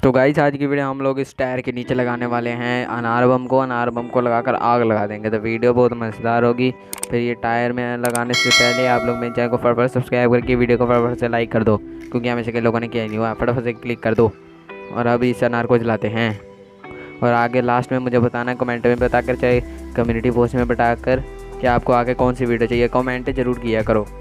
तो गाइस आज की वीडियो हम लोग इस टायर के नीचे लगाने वाले हैं अनार बम को लगाकर आग लगा देंगे। तो वीडियो बहुत मज़ेदार होगी। फिर ये टायर में लगाने से पहले आप लोग मेरे चैनल को फटाफट सब्सक्राइब करके वीडियो को फटाफट से लाइक कर दो, क्योंकि हमें से कई लोगों ने किया नहीं हुआ। फटाफट से क्लिक कर दो और अब इस अनार को जलाते हैं। और आगे लास्ट में मुझे बताना, कमेंट में बताकर, चाहे कम्युनिटी पोस्ट में बताकर कि आपको आगे कौन सी वीडियो चाहिए, कमेंट ज़रूर किया करो।